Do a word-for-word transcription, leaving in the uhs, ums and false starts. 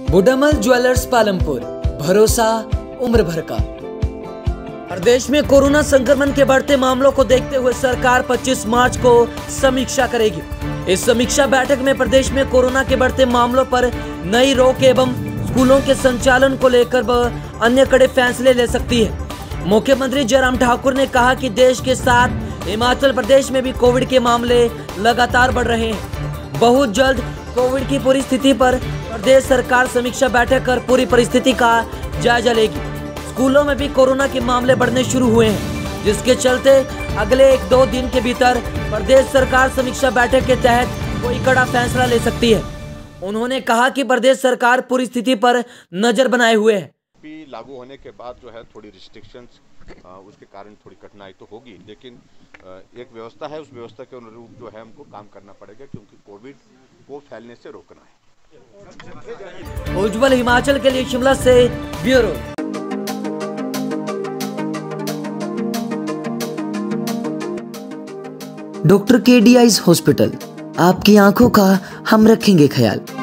बुडामल jewellers Palampur, भरोसा उम्र भर का। प्रदेश में कोरोना संक्रमण के बढ़ते मामलों को देखते हुए सरकार पच्चीस मार्च को समीक्षा करेगी। इस समीक्षा बैठक में प्रदेश में कोरोना के बढ़ते मामलों पर नई रोक एवं स्कूलों के संचालन को लेकर वह अन्य कड़े फैसले ले सकती है। मुख्यमंत्री जयराम ठाकुर ने कहा कि देश के साथ हिमाचल प्रदेश में भी कोविड के मामले लगातार बढ़ रहे हैं। बहुत जल्द कोविड की पूरी स्थिति पर प्रदेश सरकार समीक्षा बैठक कर पूरी परिस्थिति का जायजा लेगी। स्कूलों में भी कोरोना के मामले बढ़ने शुरू हुए हैं, जिसके चलते अगले एक दो दिन के भीतर प्रदेश सरकार समीक्षा बैठक के तहत कोई कड़ा फैसला ले सकती है। उन्होंने कहा कि प्रदेश सरकार पूरी स्थिति पर नजर बनाए हुए है। लागू होने के बाद जो है थोड़ी रिस्ट्रिक्शंस, उसके कारण थोड़ी कठिनाई तो होगी, लेकिन एक व्यवस्था है, उस व्यवस्था के अनुरूप जो है हमको काम करना पड़ेगा, क्योंकि कोविड को फैलने से रोकना है। उज्जवल हिमाचल के लिए शिमला से bureau. Doctor K D eyes hospital, आपकी आंखों का हम रखेंगे ख्याल।